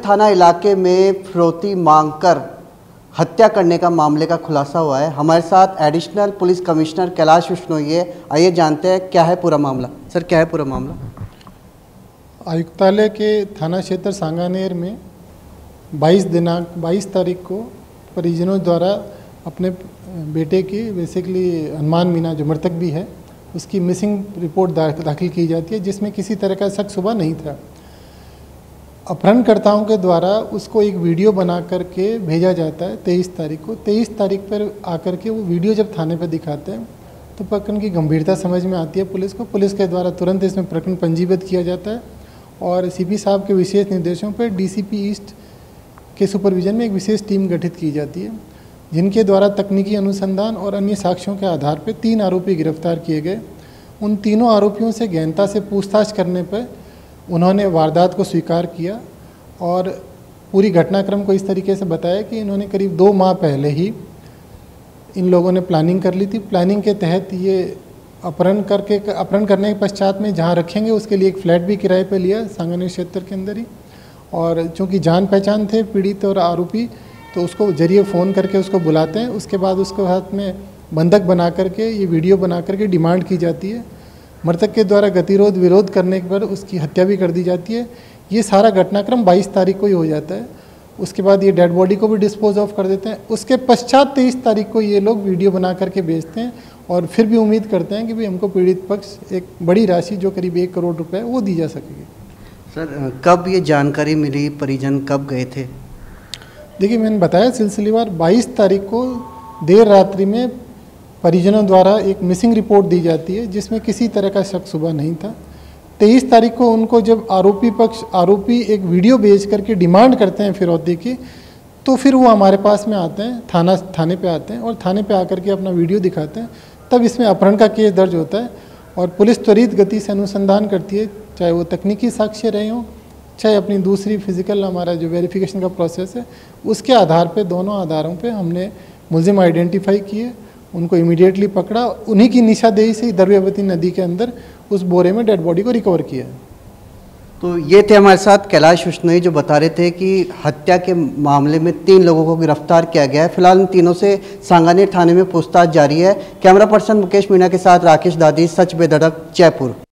थाना इलाके में फिरौती मांगकर हत्या करने का मामले का खुलासा हुआ है। हमारे साथ additional police commissioner Kailash Bishnoi है। आइए जानते हैं क्या है पूरा मामला। सर, क्या है पूरा मामला? आयुक्तालय के थाना क्षेत्र सांगानेर में 22 तारीख को परिजनों द्वारा अपने बेटे की बेसिकली हनुमान मीना जो मृतक भी है उसकी मिसिंग रिपोर्ट दाखिल की जाती है, जिसमें किसी तरह का शक शुबा नहीं था। अपहरणकर्ताओं के द्वारा उसको एक वीडियो बना करके भेजा जाता है 23 तारीख को। 23 तारीख पर आकर के वो वीडियो जब थाने पर दिखाते हैं तो प्रकरण की गंभीरता समझ में आती है पुलिस को। पुलिस के द्वारा तुरंत इसमें प्रकरण पंजीबद्ध किया जाता है और सीपी साहब के विशेष निर्देशों पर डीसीपी ईस्ट के सुपरविजन में एक विशेष टीम गठित की जाती है, जिनके द्वारा तकनीकी अनुसंधान और अन्य साक्ष्यों के आधार पर 3 आरोपी गिरफ्तार किए गए। उन तीनों आरोपियों से गहनता से पूछताछ करने पर उन्होंने वारदात को स्वीकार किया और पूरी घटनाक्रम को इस तरीके से बताया कि इन्होंने करीब 2 माह पहले ही इन लोगों ने प्लानिंग कर ली थी। प्लानिंग के तहत ये अपहरण करने के पश्चात में जहाँ रखेंगे उसके लिए एक फ्लैट भी किराए पर लिया सांगानेर क्षेत्र के अंदर ही। और चूँकि जान पहचान थे पीड़ित और आरोपी, तो उसको जरिए फ़ोन करके उसको बुलाते हैं। उसके बाद उसको हाथ में बंधक बना करके ये वीडियो बना करके डिमांड की जाती है। मृतक के द्वारा गतिरोध विरोध करने पर उसकी हत्या भी कर दी जाती है। ये सारा घटनाक्रम 22 तारीख को ही हो जाता है। उसके बाद ये डेड बॉडी को भी डिस्पोज ऑफ कर देते हैं। उसके पश्चात 23 तारीख को ये लोग वीडियो बना करके भेजते हैं और फिर भी उम्मीद करते हैं कि भाई हमको पीड़ित पक्ष एक बड़ी राशि जो करीब 1 करोड़ रुपए वो दी जा सकेगी। सर, कब ये जानकारी मिली? परिजन कब गए थे? देखिए, मैंने बताया सिलसिलेवार 22 तारीख को देर रात्रि में परिजनों द्वारा एक मिसिंग रिपोर्ट दी जाती है, जिसमें किसी तरह का शक शुबा नहीं था। 23 तारीख को उनको जब आरोपी एक वीडियो भेज करके डिमांड करते हैं फिरौती की, तो फिर वो हमारे पास में आते हैं, थाने पे आते हैं और थाने पे आकर के अपना वीडियो दिखाते हैं। तब इसमें अपहरण का केस दर्ज होता है और पुलिस त्वरित गति से अनुसंधान करती है, चाहे वो तकनीकी साक्ष्य रहे हों, चाहे अपनी दूसरी फिजिकल हमारा जो वेरिफिकेशन का प्रोसेस है, उसके आधार पे दोनों आधारों पे हमने मुलजिम आइडेंटिफाई किए, उनको इमीडिएटली पकड़ा। उन्हीं की निशादेही से द्रव्यवती नदी के अंदर उस बोरे में डेड बॉडी को रिकवर किया। तो ये थे हमारे साथ कैलाश विश्नोई, जो बता रहे थे कि हत्या के मामले में 3 लोगों को गिरफ्तार किया गया है। फिलहाल इन तीनों से सांगानेर थाने में पूछताछ जारी है। कैमरा पर्सन मुकेश मीणा के साथ राकेश दादी, सच बेधड़क, जयपुर।